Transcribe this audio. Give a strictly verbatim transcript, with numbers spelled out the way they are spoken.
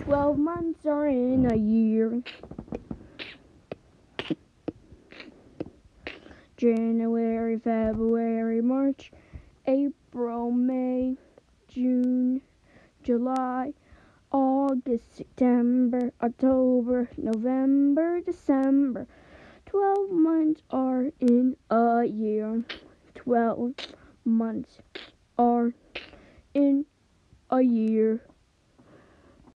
Twelve months are in a year. January, February, March, April, May, June, July, August, September, October, November, December. Twelve months are in a year. Twelve months are in a year.